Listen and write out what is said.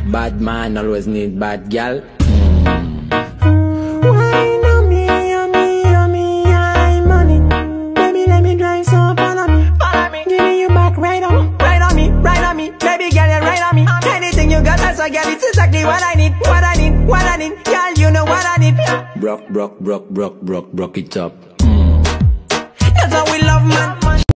Bad man always need bad gal. Wine on me, I money. Baby, let me drive, so follow me. Giving you back right on me. Baby girl, you right on me. Anything you got, that's a girl, it's exactly what I need. Girl, you know what I need. Broke it up. That's how we love, man.